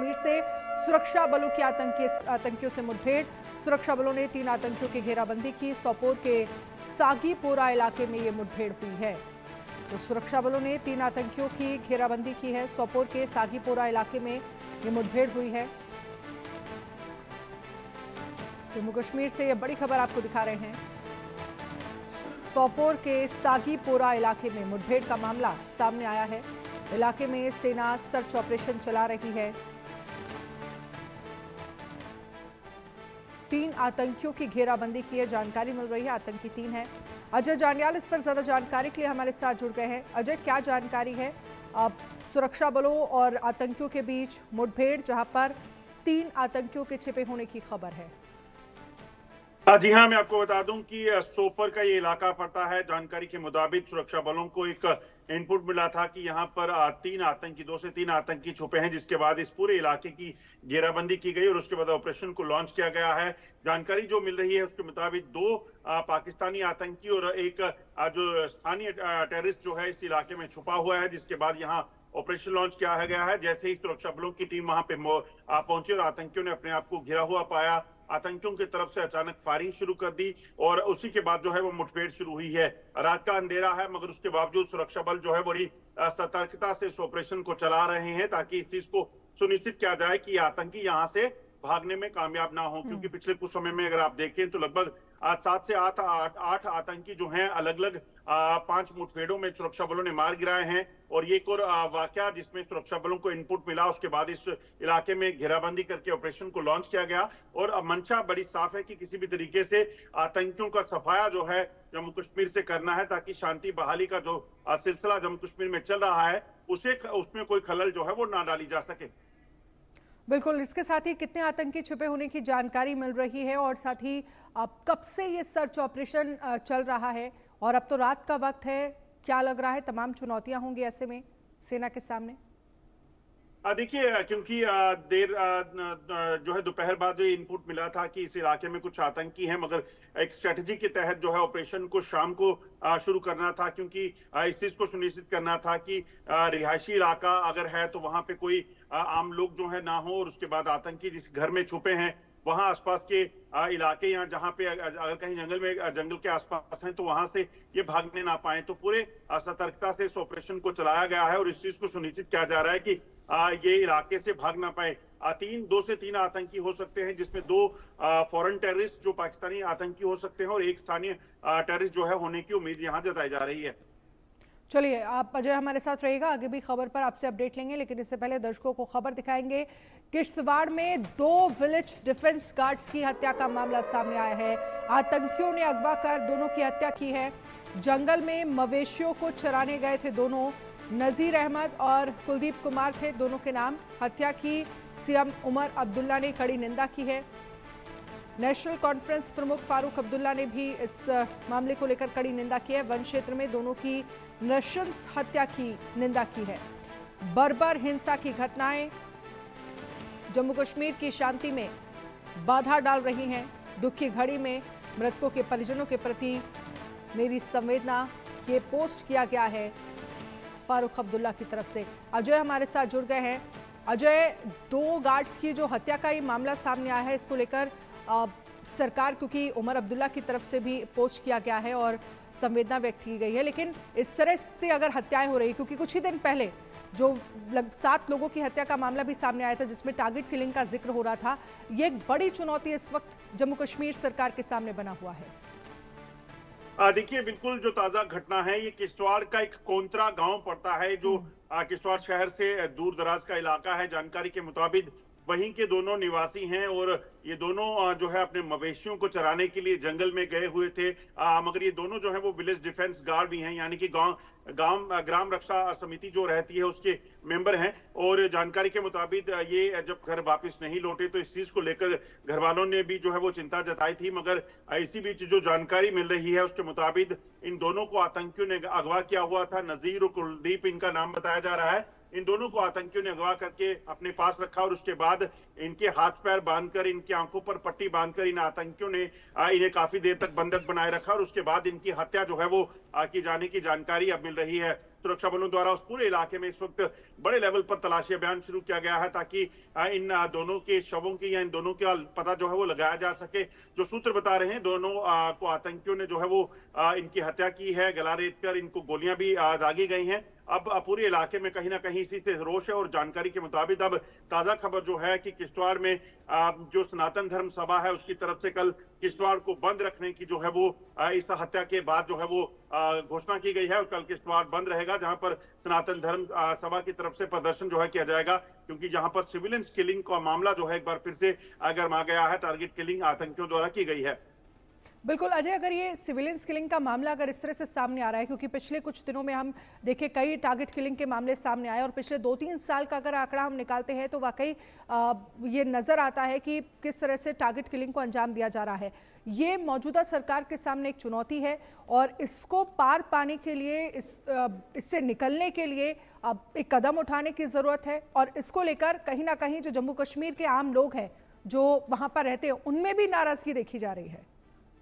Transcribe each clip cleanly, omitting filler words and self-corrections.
कश्मीर से सुरक्षा बलों की आतंकियों से मुठभेड़। सुरक्षा बलों ने 3 आतंकियों की घेराबंदी की। सोपोर के सागीपोरा इलाके में ये मुठभेड़ हुई है। तो सुरक्षा बलों ने 3 आतंकियों की घेराबंदी की है। सोपोर के सागीपोरा इलाके में ये मुठभेड़ हुई है। जम्मू कश्मीर से ये बड़ी खबर आपको दिखा रहे हैं। सोपोर के सागीपोरा इलाके में मुठभेड़ का मामला सामने आया है। इलाके में सेना सर्च ऑपरेशन चला रही है। 3 आतंकियों की घेराबंदी की है, जानकारी मिल रही है। आतंकी 3 हैं। अजय जांडियाल इस पर ज्यादा जानकारी के लिए हमारे साथ जुड़ गए हैं। अजय, क्या जानकारी है? अब सुरक्षा बलों और आतंकियों के बीच मुठभेड़, जहां पर 3 आतंकियों के छिपे होने की खबर है। जी हाँ, मैं आपको बता दूं कि सोपर का ये इलाका पड़ता है। जानकारी के मुताबिक सुरक्षा बलों को एक इनपुट मिला था कि यहाँ पर 2 से 3 आतंकी छुपे हैं, जिसके बाद इस पूरे इलाके की घेराबंदी की गई और उसके बाद ऑपरेशन को लॉन्च किया गया है। जानकारी जो मिल रही है उसके मुताबिक 2 पाकिस्तानी आतंकी और एक जो स्थानीय टेररिस्ट जो है इस इलाके में छुपा हुआ है, जिसके बाद यहाँ ऑपरेशन लॉन्च किया गया है। जैसे ही सुरक्षा बलों की टीम वहां पे पहुंची और आतंकियों ने अपने आप को घिरा हुआ पाया, आतंकियों की तरफ से अचानक फायरिंग शुरू कर दी और उसी के बाद जो है वो मुठभेड़ शुरू हुई है। रात का अंधेरा है, मगर उसके बावजूद सुरक्षा बल जो है बड़ी सतर्कता से इस ऑपरेशन को चला रहे हैं, ताकि इस चीज को सुनिश्चित किया जाए कि आतंकी यहाँ से भागने में कामयाब ना हो। क्योंकि पिछले कुछ समय में अगर आप देखें तो लगभग 7 से 8 आतंकी जो हैं अलग अलग 5 मुठभेड़ों में सुरक्षा बलों ने मार गिराए हैं। और ये एक और वाकया जिसमें सुरक्षा बलों को इनपुट मिला, उसके बाद इस इलाके में घेराबंदी करके ऑपरेशन को लॉन्च किया गया। और मंशा बड़ी साफ है कि किसी भी तरीके से आतंकियों का सफाया जो है जम्मू कश्मीर से करना है, ताकि शांति बहाली का जो सिलसिला जम्मू कश्मीर में चल रहा है उसमें कोई खलल जो है वो ना डाली जा सके। बिल्कुल, इसके साथ ही कितने आतंकी छुपे होने की जानकारी मिल रही है और साथ ही कब से ये सर्च ऑपरेशन चल रहा है और अब तो रात का वक्त है, क्या लग रहा है तमाम चुनौतियां होंगी ऐसे में सेना के सामने? देखिए, क्योंकि देर जो है दोपहर बाद जो इनपुट मिला था कि इस इलाके में कुछ आतंकी हैं, मगर एक स्ट्रेटजी के तहत जो है ऑपरेशन को शाम को शुरू करना था, क्योंकि इस चीज को सुनिश्चित करना था कि रिहायशी इलाका अगर है तो वहां पे कोई आम लोग जो है ना हो, और उसके बाद आतंकी जिस घर में छुपे हैं वहां आसपास के इलाके या जहां पे अगर कहीं जंगल के आसपास हैं तो वहां से ये भागने ना पाए। तो पूरे सतर्कता से इस ऑपरेशन को चलाया गया है और इस चीज को सुनिश्चित किया जा रहा है कि ये इलाके से भाग ना पाए। 2 से 3 आतंकी हो सकते हैं, जिसमें 2 फॉरेन टेररिस्ट जो पाकिस्तानी आतंकी हो सकते हैं और एक स्थानीय टेररिस्ट जो है होने की उम्मीद यहाँ जताई जा रही है। चलिए, आप अजय हमारे साथ रहिएगा, आगे भी खबर पर आपसे अपडेट लेंगे, लेकिन इससे पहले दर्शकों को खबर दिखाएंगे। किश्तवाड़ में 2 विलेज डिफेंस गार्ड्स की हत्या का मामला सामने आया है। आतंकियों ने अगवा कर दोनों की हत्या की है। जंगल में मवेशियों को चराने गए थे दोनों। नजीर अहमद और कुलदीप कुमार थे दोनों के नाम। हत्या की सीएम उमर अब्दुल्ला ने कड़ी निंदा की है। नेशनल कॉन्फ्रेंस प्रमुख फारूक अब्दुल्ला ने भी इस मामले को लेकर कड़ी निंदा की है। वन क्षेत्र में दोनों की नृशंस हत्या की निंदा की है। बर्बर हिंसा की घटनाएं जम्मू कश्मीर की शांति में बाधा डाल रही हैं। दुख की घड़ी में मृतकों के परिजनों के प्रति मेरी संवेदना, ये पोस्ट किया गया है फारूक अब्दुल्ला की तरफ से। अजय हमारे साथ जुड़ गए हैं। अजय, 2 गार्ड्स की जो हत्या का ये मामला सामने आया है, इसको लेकर सरकार, क्योंकि उमर अब्दुल्ला की तरफ से भी पोस्ट किया गया है और संवेदना व्यक्त की गई है, लेकिन इस तरह से अगर हत्याएं हो रही, क्योंकि कुछ ही दिन पहले जो 7 लोगों की हत्या का मामला भी सामने आया था जिसमें टारगेट किलिंग का जिक्र हो रहा था, ये एक बड़ी चुनौती इस वक्त जम्मू कश्मीर सरकार के सामने बना हुआ है। देखिए, बिल्कुल जो ताजा घटना है, ये किश्तवाड़ का एक कोंत्रा गांव पड़ता है जो किश्तवाड़ शहर से दूर दराज का इलाका है। जानकारी के मुताबिक वहीं के दोनों निवासी हैं और ये दोनों जो है अपने मवेशियों को चराने के लिए जंगल में गए हुए थे। मगर ये दोनों जो है वो विलेज डिफेंस गार्ड भी हैं, यानी कि ग्राम रक्षा समिति जो रहती है उसके मेंबर हैं। और जानकारी के मुताबिक ये जब घर वापस नहीं लौटे तो इस चीज को लेकर घर वालों ने भी जो है वो चिंता जताई थी। मगर इसी बीच जो जानकारी मिल रही है उसके मुताबिक इन दोनों को आतंकियों ने अगवा किया हुआ था। नजीर और कुलदीप इनका नाम बताया जा रहा है। इन दोनों को आतंकियों ने अगवा करके अपने पास रखा और उसके बाद इनके हाथ पैर बांधकर, इनकी आंखों पर पट्टी बांधकर इन आतंकियों ने इन्हें काफी देर तक बंधक बनाए रखा और उसके बाद इनकी हत्या जो है वो की जाने की जानकारी अब मिल रही है। सुरक्षा बलों द्वारा उस पूरे इलाके में इस वक्त बड़े लेवल पर तलाशी अभियान शुरू किया गया है, ताकि इन दोनों के शवों की या इन दोनों का पता जो है वो लगाया जा सके। जो सूत्र बता रहे हैं, दोनों को आतंकियों ने जो है वो इनकी हत्या की है, गला रेत कर इनको गोलियां भी दागी गई हैं। अब पूरे इलाके में कहीं ना कहीं इसी से रोष है और जानकारी के मुताबिक अब ताजा खबर जो है कि किश्तवाड़ में जो सनातन धर्म सभा है उसकी तरफ से कल किश्तवाड़ को बंद रखने की जो है वो इस हत्या के बाद जो है वो घोषणा की गई है और कल किश्तवाड़ बंद रहेगा, जहां पर सनातन धर्म सभा की तरफ से प्रदर्शन जो है किया जाएगा, क्योंकि जहां पर सिविलियंस किलिंग का मामला जो है एक बार फिर से गर्मा गया है। टारगेट किलिंग आतंकियों द्वारा की गई है। बिल्कुल अजय, अगर ये सिविलियंस किलिंग का मामला अगर इस तरह से सामने आ रहा है, क्योंकि पिछले कुछ दिनों में हम देखे कई टारगेट किलिंग के मामले सामने आए और पिछले 2-3 साल का अगर आंकड़ा हम निकालते हैं तो वाकई ये नज़र आता है कि किस तरह से टारगेट किलिंग को अंजाम दिया जा रहा है। ये मौजूदा सरकार के सामने एक चुनौती है और इसको पार पाने के लिए इससे निकलने के लिए एक कदम उठाने की ज़रूरत है और इसको लेकर कहीं ना कहीं जो जम्मू कश्मीर के आम लोग हैं जो वहाँ पर रहते हैं उनमें भी नाराज़गी देखी जा रही है।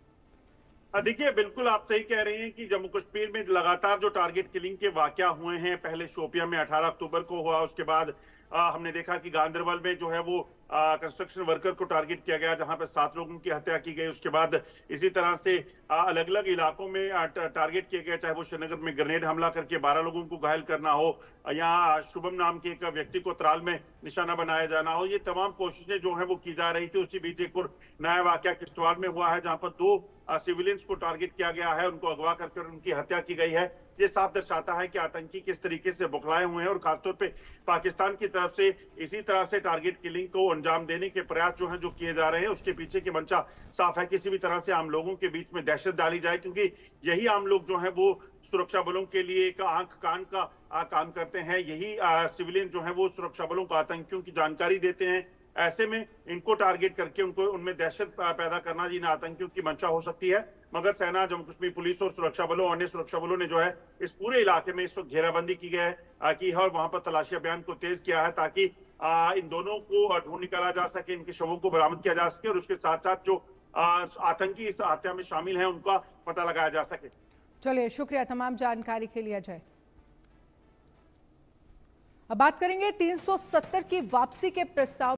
देखिए, बिल्कुल आप सही कह रहे हैं कि जम्मू कश्मीर में लगातार जो टारगेट किलिंग के वाकया हुए हैं, पहले शोपियां में 18 अक्टूबर को हुआ, उसके बाद हमने देखा कि गांदरबल में जो है वो कंस्ट्रक्शन वर्कर को टारगेट किया गया जहां पर 7 लोगों की हत्या की गई। उसके बाद इसी तरह से अलग अलग इलाकों में टारगेट किए गए, चाहे वो श्रीनगर में ग्रेनेड हमला करके 12 लोगों को घायल करना हो या शुभम नाम के एक व्यक्ति को त्राल में निशाना बनाया जाना हो। ये तमाम कोशिशें जो है वो की जा रही थी। उसी बीच एक और नया वाकया किश्तवाड़ में हुआ है जहां पर 2 सिविलियंस को टारगेट किया गया है, उनको अगवा करके उनकी हत्या की गई है। ये साफ दर्शाता है कि आतंकी किस तरीके से बुखलाए हुए हैं और खासतौर पे पाकिस्तान की तरफ से इसी तरह से टारगेट किलिंग को अंजाम देने के प्रयास जो हैं जो किए जा रहे हैं, उसके पीछे की मंशा साफ है। किसी भी तरह से आम लोगों के बीच में दहशत डाली जाए, क्योंकि यही आम लोग जो है वो सुरक्षा बलों के लिए एक आंख कान का काम करते हैं। यही सिविलियन जो है वो सुरक्षा बलों को आतंकियों की जानकारी देते हैं। ऐसे में इनको टारगेट करके उनको उनमें दहशत पैदा करना इन आतंकियों की मंशा हो सकती है। मगर सेना, जम्मू कश्मीर पुलिस और सुरक्षा बलों, अन्य सुरक्षा बलों ने जो है इस पूरे इलाके में इस वक्त घेराबंदी की है और वहां पर तलाशी अभियान को तेज किया है, ताकि इन दोनों को ढूंढ निकाला जा सके, इनके शवों को बरामद किया जा सके और उसके साथ साथ जो आतंकी इस हत्या में शामिल है उनका पता लगाया जा सके। चलिए, शुक्रिया तमाम जानकारी के लिए अजय। अब बात करेंगे 370 की वापसी के प्रस्ताव